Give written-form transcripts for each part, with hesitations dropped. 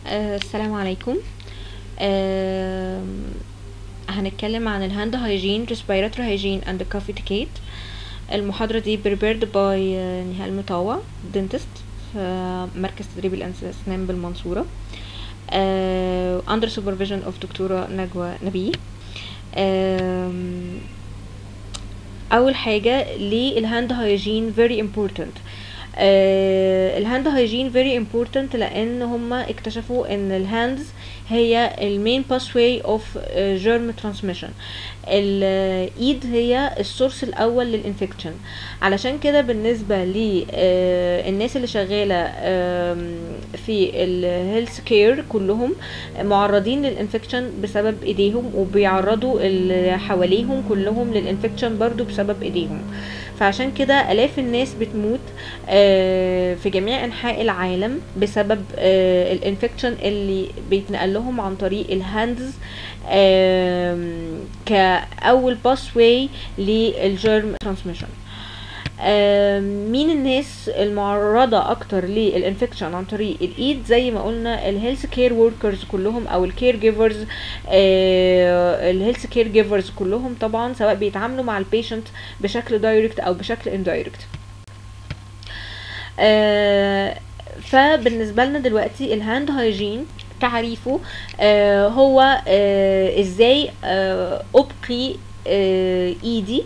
السلام عليكم. هنتكلم عن الهاند هايجين respiratory hygiene and cough etiquette. المحاضرة دي prepared by نهال مطاوع dentist في مركز تدريب الأسنان بالمنصورة under supervision of دكتورة نجوى نبيه. أول حاجة ليه الهاند هايجين very important. الهاند هايجين very important لان هما اكتشفوا ان الهاندز هي المين pathway of germ transmission. الايد هي السورس الاول للانفكشن، علشان كده بالنسبه للناس اللي شغاله في الهيلث كير كلهم معرضين للانفكشن بسبب ايديهم، وبيعرضوا اللي حواليهم كلهم للانفكشن برضو بسبب ايديهم. فعشان كده الاف الناس بتموت في جميع انحاء العالم بسبب الانفكشن اللي بيتنقل لهم عن طريق الهاندز كأول باثواي للجيرم ترانسميشن. مين الناس المعرضة اكتر للانفكشن عن طريق الايد؟ زي ما قلنا الهيلث كير وركرز كلهم او الكير جيفرز. الهيلث كير جيفرز كلهم طبعا سواء بيتعاملوا مع البيشنت بشكل دايركت او بشكل اندايركت. فبالنسبة لنا دلوقتي الهاند هايجين تعريفه هو ازاي ابقي ايدي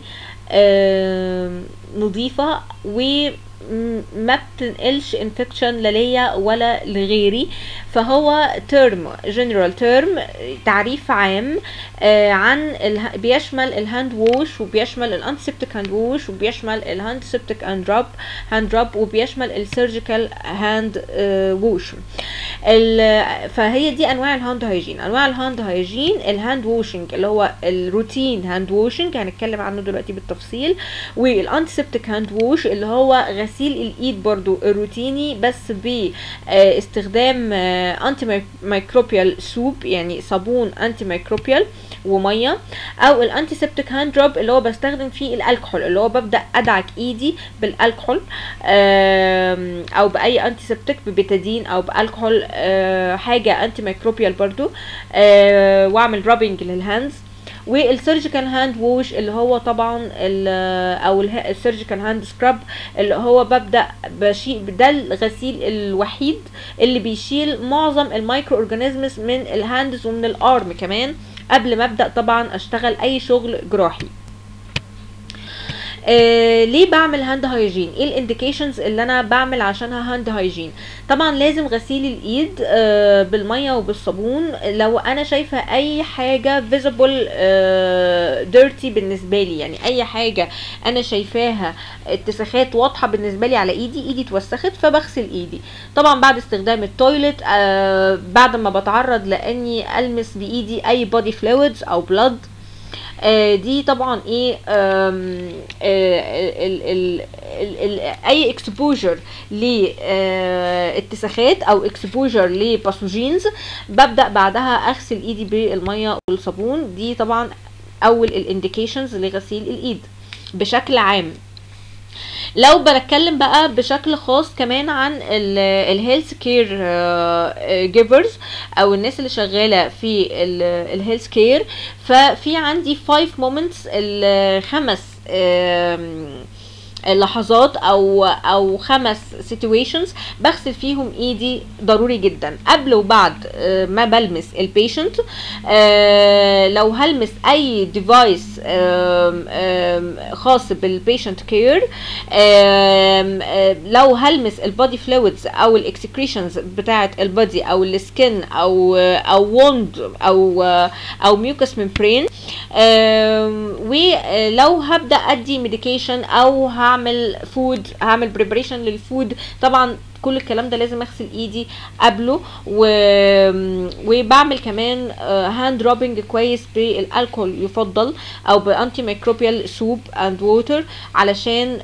نظيفة وما بتنقلش انفكشن لا ليا ولا لغيري. فهو تيرم جنرال تيرم، تعريف عام عن بيشمل الهاند ووش، وبيشمل الانتيسبتيك هاند ووش، وبيشمل الهاند سيبتيك هاند راب، وبيشمل السيرجيكال هاند ووش. فهي دي انواع الهاند هايجين. انواع الهاند هايجين الهاند ووشنج اللي هو الروتين هاند ووشنج هنتكلم عنه دلوقتي بالتفصيل، والانتيسبتيك هاند ووش اللي هو غسيل الايد برضو الروتيني بس باستخدام انتي ميكروبيال سوب، يعني صابون انتي ميكروبيال وميه، او الانتيسبتيك هاند راب اللي هو بستخدم فيه الكحول، اللي هو ببدا ادعك ايدي بالكحول او باي انتيسبتيك ببيتادين او بالكحول، حاجه انتي ميكروبيال برضو، واعمل رابنج للهاندز. والسيرجيكال هاند ووش اللي هو طبعا او السيرجيكال هاند سكراب اللي هو ببدا بشيل، ده الغسيل الوحيد اللي بيشيل معظم المايكرو اورجانيزمز من الهاندز ومن الارم كمان قبل ما ابدا طبعا اشتغل اي شغل جراحي. ليه بعمل هاند هايجين؟ ايه الانديكيشنز اللي انا بعمل عشانها هاند هايجين؟ طبعا لازم غسيل الايد بالميه وبالصابون. لو انا شايفه اي حاجه فيزيبل ديرتي بالنسبه لي، يعني اي حاجه انا شايفاها اتساخات واضحه بالنسبه لي على ايدي اتوسخت، فبغسل ايدي طبعا بعد استخدام التويلت، بعد ما بتعرض لاني المس بايدي اي بودي فلويدز او بلاد. دي طبعا ايه اي اكسبوجر لاتساخات او اكسبوجر لباثوجينز ببدا بعدها اغسل ايدي بالميه والصابون. دي طبعا اول الانديكيشنز لغسيل الايد بشكل عام. لو بنتكلم بقى بشكل خاص كمان عن الهيلث كير جيفرز او الناس اللي شغاله في الهيلث كير، ففي عندي 5 moments، الخمس لحظات او 5 situations بغسل فيهم ايدي ضروري جدا قبل وبعد ما بلمس البيشنت. لو هلمس اي ديفايس خاص بالبيشنت كير، لو هلمس البودي فلويدز او الاكسكريشنز بتاعه البودي او السكن او ووند او ميوكس ممبرين، ولو هبدا ادي ميديكيشن او هعمل فود، هعمل بريبريشن للفود، طبعا كل الكلام ده لازم اغسل ايدي قبله. وبعمل كمان هاند رابنج كويس بالالكول يفضل او بانتي ميكروبيال سوب اند ووتر، علشان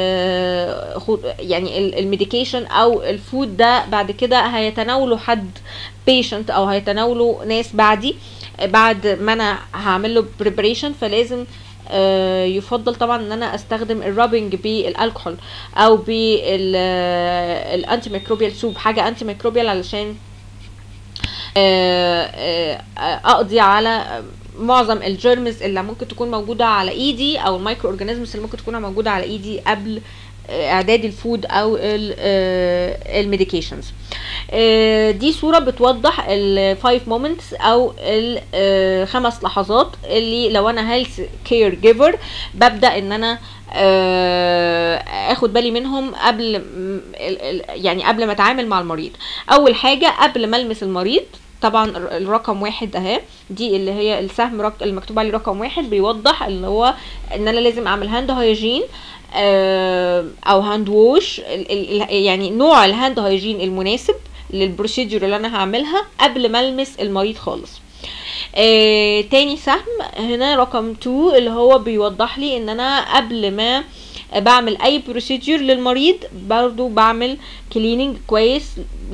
يعني الميديكيشن او الفود ده بعد كده هيتناوله حد بيشنت او هيتناوله ناس بعد ما انا هعمل له بريبريشن. فلازم يفضل طبعا ان انا استخدم الرابنج بالالكحول او بالانتي ميكروبيال سوب، حاجه انتي ميكروبيال علشان اقضي على معظم الجيرمز اللي ممكن تكون موجوده على ايدي او المايكرو اورجانيزمز اللي ممكن تكون موجوده على ايدي قبل اعداد الفود او الميديكيشنز. دي صورة بتوضح ال5 moments او ال5 لحظات اللي لو انا هيلث كير جيفر ببدأ ان انا اخد بالي منهم قبل يعني قبل ما اتعامل مع المريض. اول حاجة قبل ما المس المريض، طبعا الرقم 1 اهي، دي اللي هي السهم المكتوب عليه رقم 1 بيوضح اللي هو ان انا لازم اعمل هاند هايجين او هاند ووش، يعني نوع الهاند هايجين المناسب للبروسيدور اللي انا هعملها قبل ما المس المريض خالص. تاني سهم هنا رقم 2 اللي هو بيوضح لي ان انا قبل ما بعمل اي بروسيدور للمريض برضو بعمل كليننج كويس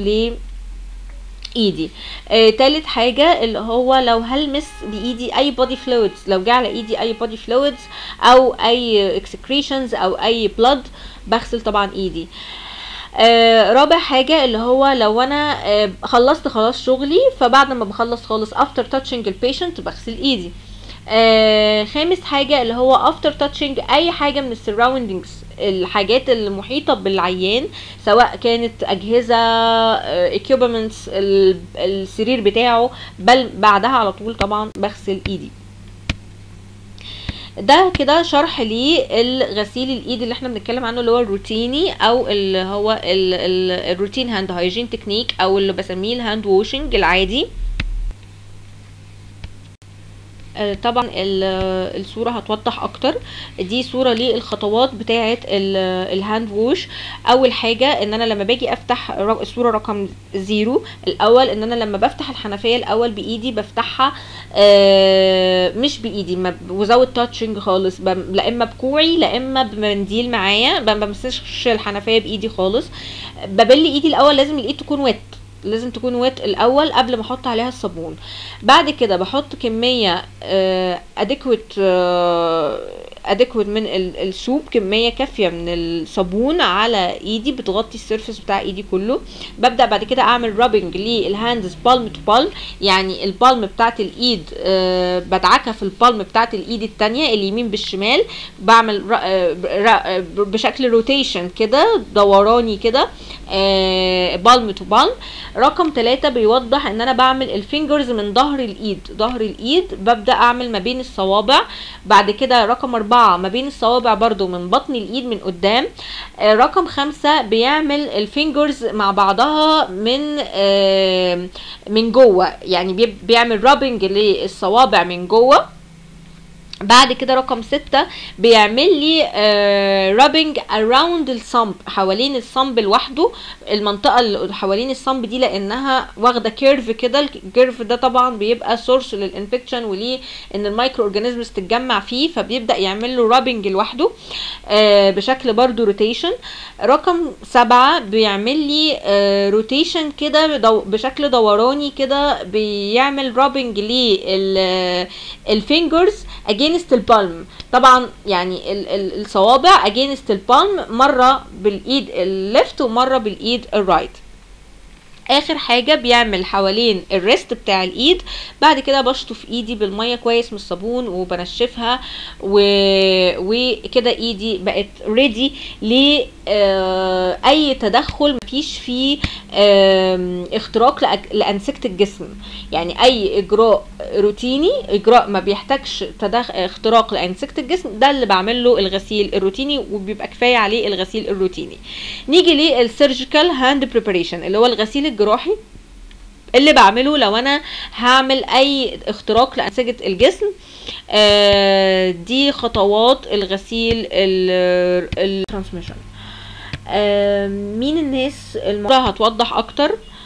ايدي. تالت حاجة اللي هو لو هلمس بايدي اي بودي فلويدز، لو جه على ايدي اي بودي فلويدز او اي اكسكريشنز او اي بلود بغسل طبعا ايدي. رابع حاجة اللي هو لو انا خلصت خلاص شغلي، فبعد ما بخلص خالص after touching the patient بغسل ايدي. خامس حاجة اللي هو after touching اي حاجة من السراوندينجز، الحاجات المحيطة بالعيان سواء كانت اجهزة equipments السرير بتاعه، بل بعدها على طول طبعا بغسل ايدي. ده كده شرح للغسيل الايد اللي احنا بنتكلم عنه اللي هو الروتيني او اللي هو الروتين هاند هايجين تكنيك او اللي بسميه الهاند ووشنج العادي. طبعا الصورة هتوضح اكتر. دي صورة للخطوات بتاعة الهاند ووش. اول حاجة ان انا لما باجي افتح الصورة رقم 0 الاول، ان انا لما بفتح الحنفية الاول بايدي بفتحها مش بايدي وزود تاتشنج خالص، لا اما بكوعي لا اما بمنديل معايا، ما بمسكش الحنفية بايدي خالص. ببل ايدي الاول، لازم الايد تكون ويت، لازم تكون ويت الاول قبل ما احط عليها الصابون. بعد كده بحط كميه اديكويت من السوب، كميه كافيه من الصابون على ايدي بتغطي السيرفيس بتاع ايدي كله. ببدا بعد كده اعمل رابنج للهاندز بالم تو بالم، يعني البالم بتاعت الايد بدعكها في البالم بتاعت الايد التانية اليمين بالشمال، بعمل بشكل روتيشن كده دوراني كده بالم تو بالم. رقم 3 بيوضح ان انا بعمل الفينجرز من ظهر الايد ببدأ اعمل ما بين الصوابع. بعد كده رقم 4 ما بين الصوابع برضو من بطن الايد من قدام. رقم 5 بيعمل الفينجرز مع بعضها من جوه، يعني بيعمل رابنج للصوابع من جوه. بعد كده رقم 6 بيعمل لي رابنج اراوند الصمب، حوالين الصمب لوحده، المنطقه اللي حوالين الصمب دي لانها واخده كيرف كده، الكيرف ده طبعا بيبقى سورس للانفكشن وليه ان المايكرو اورجانيزمز تتجمع فيه، فبيبدا يعمل له رابنج لوحده بشكل برضو روتيشن. رقم 7 بيعمل لي روتيشن كده بشكل دوراني كده، بيعمل رابنج للفينجرز against البالم، طبعا يعني الصوابع against البالم، مرة بالايد الليفت ومرة بالايد الرايت. اخر حاجة بيعمل حوالين الريست بتاع الايد. بعد كده بشطف ايدي بالمية كويس من الصابون وبنشفها وكده ايدي بقت ريدي لاي تدخل مفيش فيه اختراق لانسجة الجسم، يعني اي اجراء روتيني، اجراء ما بيحتاجش اختراق لانسجة الجسم، ده اللي بعمل له الغسيل الروتيني وبيبقى كفاية عليه الغسيل الروتيني. نيجي للسيرجيكال هاند بريباريشن اللي هو الغسيل الجراحي اللي بعمله لو انا هعمل اي اختراق لانسجة الجسم. دي خطوات الغسيل الترانسميشن. مين الناس الموضوع هتوضح اكتر،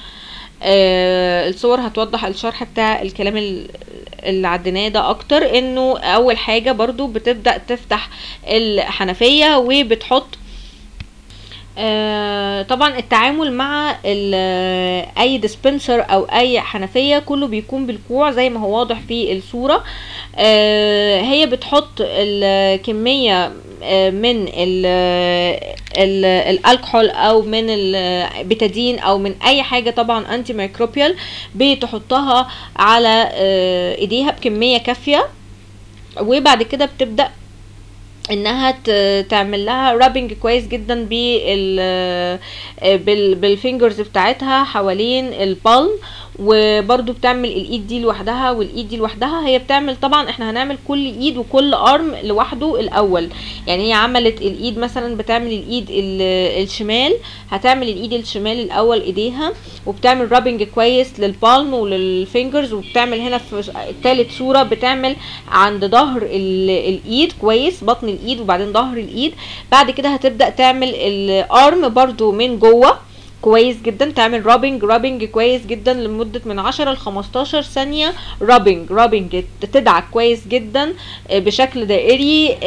الصور هتوضح الشرح بتاع الكلام اللي عديناه ده اكتر. انه اول حاجة برضو بتبدأ تفتح الحنفية وبتحط طبعا التعامل مع اي ديسبنسر او اي حنفيه كله بيكون بالكوع زي ما هو واضح في الصوره. هي بتحط الكميه من الالكحول او من البيتادين او من اي حاجه طبعا انتي ميكروبيال، بتحطها على ايديها بكميه كافيه، وبعد كده بتبدا انها تعمل لها رابنج كويس جدا بالفينجرز بتاعتها حوالين البالم. وبرضو بتعمل الايد دي لوحدها والايد دي لوحدها. هي بتعمل طبعا احنا هنعمل كل ايد وكل ارم لوحده الاول. يعني هي عملت الايد مثلا، بتعمل الايد الشمال، هتعمل الايد الشمال الاول ايديها، وبتعمل رابنج كويس للبالم وللفينجرز. وبتعمل هنا في ثالث صورة بتعمل عند ظهر الايد كويس، بطن الايد وبعدين ظهر الايد. بعد كده هتبدأ تعمل الارم برضو من جوه كويس جدا، تعمل رابنج كويس جدا لمدة من 10 ل 15 ثانية. رابنج تدعك كويس جدا بشكل دائري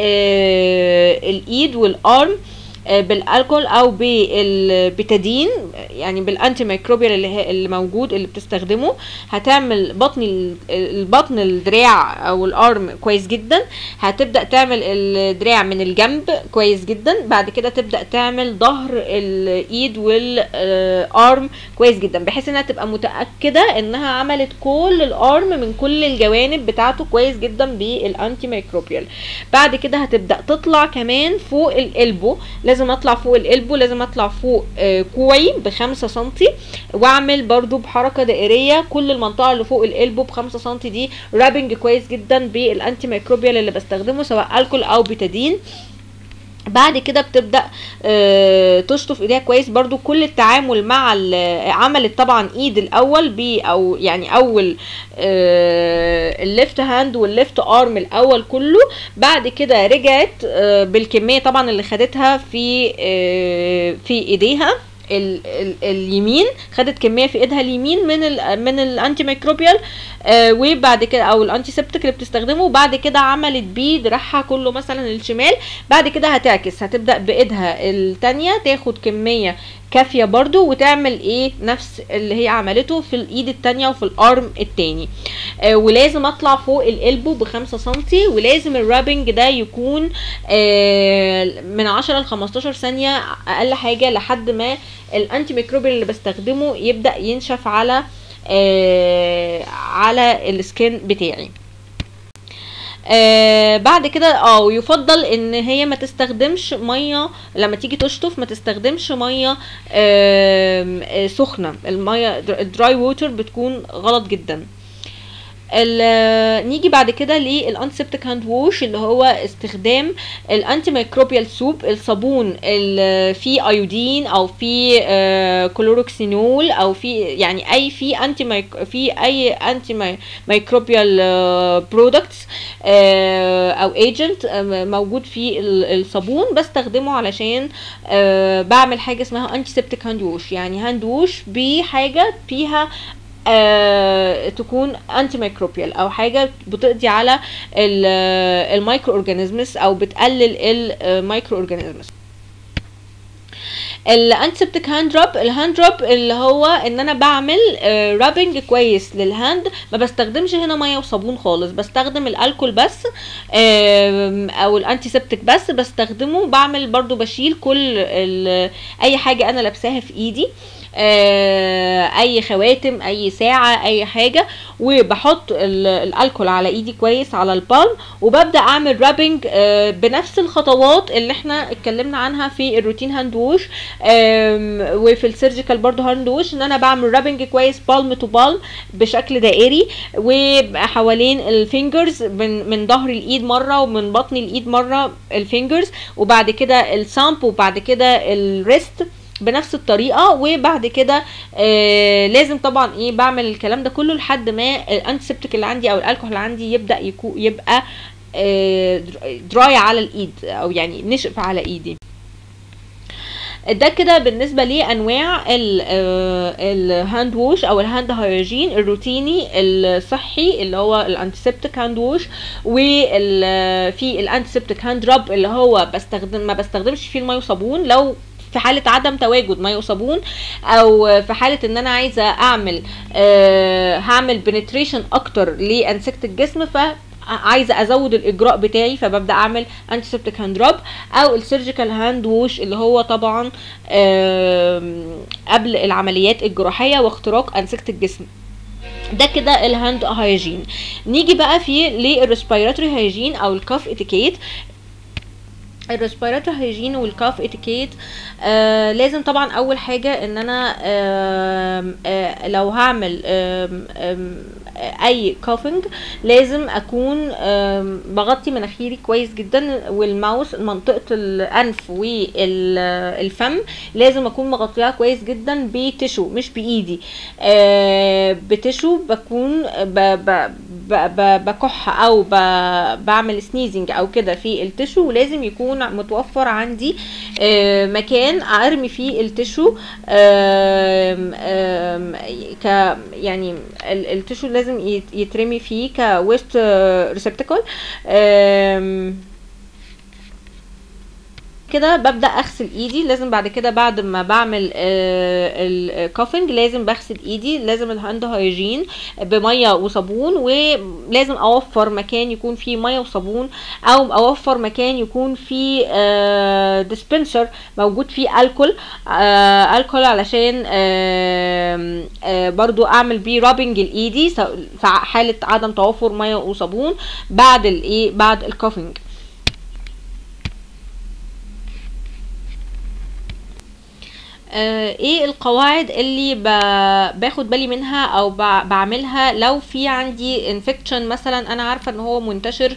الايد والارم بالالكول او بالبيتادين، يعني بالانتي ميكروبيال اللي موجود اللي بتستخدمه. هتعمل البطن الدراع او الارم كويس جدا. هتبدا تعمل الدراع من الجنب كويس جدا. بعد كده تبدا تعمل ظهر الايد والارم كويس جدا، بحيث انها تبقى متاكده انها عملت كل الارم من كل الجوانب بتاعته كويس جدا بالانتي ميكروبيال. بعد كده هتبدا تطلع كمان فوق الالبو. لازم اطلع فوق القلبه، لازم اطلع فوق كوعي ب5 سنتي، واعمل برضو بحركة دائرية كل المنطقة اللي فوق القلبه ب5 سنتي. دي رابنج كويس جدا بالانتي ميكروبيال اللي بستخدمه سواء الكول او بيتادين. بعد كده بتبدأ تشطف ايديها كويس. برضو كل التعامل مع عملت طبعا ايد الاول او يعني اول الليفت هاند والليفت ارم الاول كله. بعد كده رجعت بالكمية طبعا اللي خدتها في ايديها اليمين، خدت كميه في ايدها اليمين من الانتي ميكروبيال وبعد كده او الانتي سيبتيك اللي بتستخدمه. وبعد كده عملت بيه دراعها كله مثلا الشمال. بعد كده هتعكس، هتبدا بايدها التانية تاخد كميه كافيه برضو وتعمل ايه نفس اللي هي عملته في الايد التانية وفي الارم التاني. ولازم اطلع فوق القلبه ب5 سنتي. ولازم الرابنج ده يكون من 10 ل 15 ثانيه اقل حاجه، لحد ما الانتي ميكروبيال اللي بستخدمه يبدا ينشف على السكين بتاعي. بعد كده يفضل ان هي ما تستخدمش ميه لما تيجي تشطف، ما تستخدمش ميه سخنه. الميه الدراي ووتر بتكون غلط جدا. نيجي بعد كده للانتيسبتيك هاند ووش، اللي هو استخدام الانتي ميكروبيال سوب، الصابون اللي فيه ايودين او فيه كلوروكسينول او فيه يعني اي اي انتي ميكروبيال برودكتس او ايجنت موجود في الصابون، بستخدمه علشان بعمل حاجه اسمها انتيسبتيك هاند ووش. يعني هاند ووش بحاجه فيها تكون انتي ميكروبيال او حاجه بتقضي على المايكرو اورجانيزمز او بتقلل المايكرو اورجانيزمز. الانتيسبتيك هاند راب، الهاند راب اللي هو ان انا بعمل رابنج كويس للهاند. ما بستخدمش هنا ميه وصابون خالص، بستخدم الالكول بس او الانتيسبتيك بس بستخدمه. بعمل برضو بشيل كل اي حاجه انا لابساها في ايدي، اي خواتم، اي ساعة، اي حاجة، وبحط الالكول على ايدي كويس على البالم، وببدأ اعمل رابنج بنفس الخطوات اللي احنا اتكلمنا عنها في الروتين هاند ووش وفي السيرجيكال برضو هاند ووش. ان انا بعمل رابنج كويس بالم تو بالم بشكل دائري، وحوالين الفينجرز من ظهر الايد مرة ومن بطن الايد مرة الفينجرز، وبعد كده الثامب، وبعد كده الريست بنفس الطريقه. وبعد كده لازم طبعا بعمل الكلام ده كله لحد ما الانتيسبتيك اللي عندي او الالكحول اللي عندي يبدا يبقى دراي على الايد او يعني نشف على ايدي. ده كده بالنسبه لانواع الهاند ووش او الهاند هايجين الروتيني الصحي اللي هو الانتيسبتيك هاند ووش. وفي الانتيسبتيك هاند راب اللي هو ما بستخدمش فيه الميه وصابون. لو في حاله عدم تواجد ميه وصابون، او في حاله ان انا عايزه اعمل هعمل بنتريشن اكتر لانسجه الجسم، عايزه ازود الاجراء بتاعي، فببدا اعمل انتيسبتيك هاند راب او السيرجيكال هاند ووش، اللي هو طبعا قبل العمليات الجراحيه واختراق انسجه الجسم. ده كده الهاند هايجين. نيجي بقى في للريسبيراتوري هايجين او الكاف اتيكيت. الريسبيراتوري هايجين والكاف اتيكيت لازم طبعا اول حاجه ان انا لو هعمل اي كافنج لازم اكون بغطي مناخيري كويس جدا، والماوس منطقه الانف والفم لازم اكون مغطياها كويس جدا بتشو مش بايدي. بتشو بكون بكح او بعمل سنيزنج او كده في التشو، ولازم يكون متوفر عندي مكان ارمي فيه التشو. يعني التشو لازم يترمي فيه كويست ريسبتاكل. كده ببدا اغسل ايدي. لازم بعد كده بعد ما بعمل الكافنج لازم بغسل ايدي، لازم الهاند هايجين بميه وصابون، ولازم اوفر مكان يكون فيه ميه وصابون، او اوفر مكان يكون فيه ديسبنسر موجود فيه الكول علشان برضو اعمل بيه رابنج لايدي في حاله عدم توفر ميه وصابون بعد الكافنج. ايه القواعد اللي باخد بالي منها او بعملها لو في عندي انفكشن مثلا انا عارفه ان هو منتشر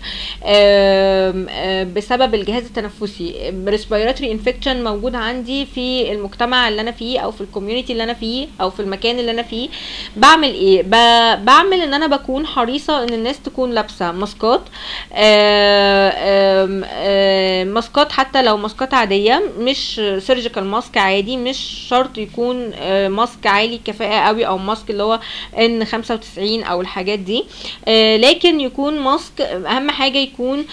بسبب الجهاز التنفسي، ريسبيراتوري انفكشن موجود عندي في المجتمع اللي انا فيه او في الكوميونتي اللي انا فيه او في المكان اللي انا فيه. بعمل ايه؟ بعمل ان انا بكون حريصه ان الناس تكون لابسه ماسكات، ماسكات حتى لو ماسكات عاديه، مش سيرجيكال ماسك عادي، مش شرط يكون ماسك عالي الكفاءة قوي او ماسك اللي هو N95 او الحاجات دي، لكن يكون ماسك اهم حاجة يكون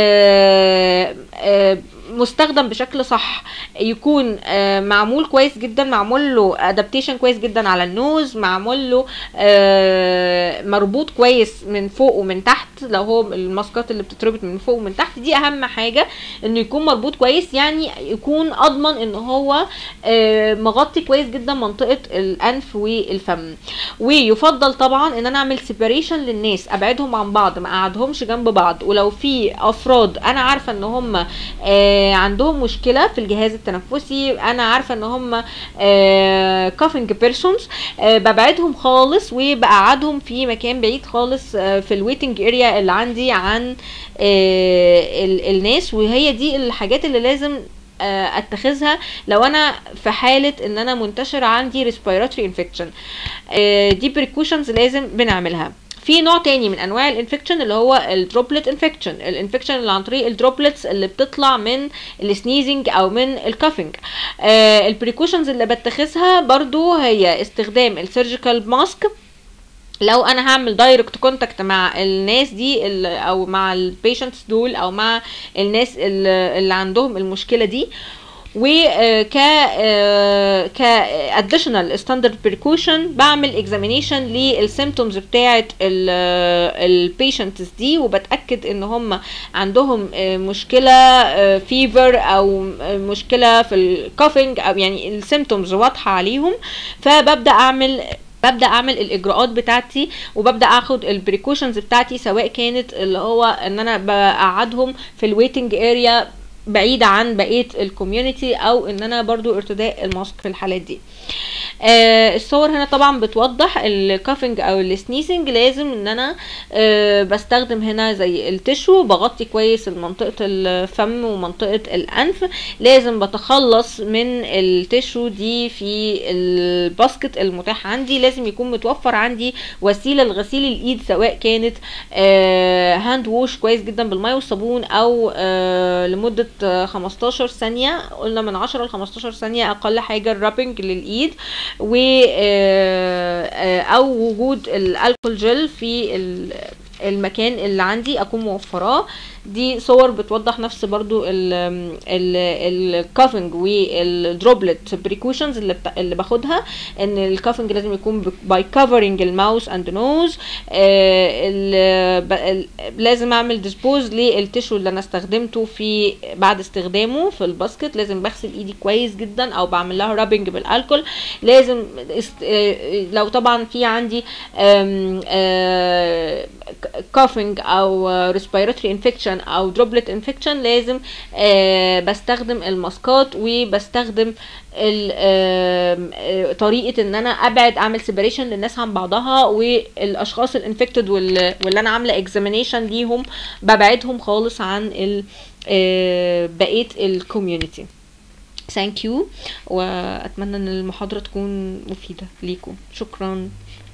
مستخدم بشكل صح، يكون معمول كويس جدا، معمول له ادابتيشن كويس جدا على النوز، معمول له مربوط كويس من فوق ومن تحت. لو هو الماسكات اللي بتتربط من فوق ومن تحت دي اهم حاجه انه يكون مربوط كويس، يعني يكون اضمن ان هو مغطي كويس جدا منطقه الانف والفم. ويفضل طبعا ان انا اعمل سيبريشن للناس، ابعدهم عن بعض، ما اقعدهمش جنب بعض. ولو في افراد انا عارفه ان هم عندهم مشكله في الجهاز التنفسي، انا عارفه ان هم كافنج بيرسونز، ببعدهم خالص وبقعدهم في مكان بعيد خالص في الويتنج اريا اللي عندي عن الناس. وهي دي الحاجات اللي لازم اتخذها لو انا في حاله ان انا منتشر عندي ريسبيراتوري انفكشن. دي بريكوشنز لازم بنعملها. في نوع تاني من انواع الانفكشن اللي هو الدروبلت انفكشن، الانفكشن اللي عن طريق الدروبلتس اللي بتطلع من السنيزنج او من الكافنج. البريكوشنز اللي بتخذها برضو هي استخدام السيرجيكال ماسك لو انا هعمل دايركت كونتاكت مع الناس دي او مع البيشنتس دول او مع الناس اللي عندهم المشكله دي. و ك additional standard precaution بعمل examination للسيمتومز بتاعه البيشنتس دي، وبتاكد ان هم عندهم مشكله فيفر او مشكله في الكافنج، او يعني السيمتومز واضحه عليهم، فببدا اعمل الاجراءات بتاعتي، وببدا اخد البريكوشنز بتاعتي، سواء كانت اللي هو ان انا بقعدهم في الويتنج اريا بعيدة عن بقية الكوميونتي، او ان انا برضو ارتداء الماسك في الحالات دي. الصور هنا طبعا بتوضح الكافنج او السنيسنج. لازم ان انا بستخدم هنا زي التشو، بغطي كويس منطقة الفم ومنطقة الانف. لازم بتخلص من التشو دي في الباسكت المتاح عندي. لازم يكون متوفر عندي وسيلة لغسيل الايد، سواء كانت هاند ووش كويس جدا بالماء والصابون، او لمدة 15 ثانية، قلنا من 10 ل 15 ثانية اقل حاجة الرابنج للايد، و او وجود الالكول جل المكان اللي عندي اكون موفراه. دي صور بتوضح نفس برضو الكافنج والدروبلت بريكوشنز اللي باخدها. ان الكافنج لازم يكون باي كفرنج الماوس اند نوز. لازم اعمل ديسبوز للتشو اللي انا استخدمته في بعد استخدامه في الباسكت. لازم بغسل ايدي كويس جدا او بعمل لها رابنج بالالكول. لازم لو طبعا في عندي coughing او respiratory infection او droplet infection لازم بستخدم الماسكات وبستخدم طريقة ان انا ابعد اعمل separation للناس عن بعضها، والاشخاص الانفكتد واللي انا عاملة examination ليهم ببعدهم خالص عن بقية الكوميونيتي. ثانك يو، واتمنى ان المحاضرة تكون مفيدة ليكم. شكرا.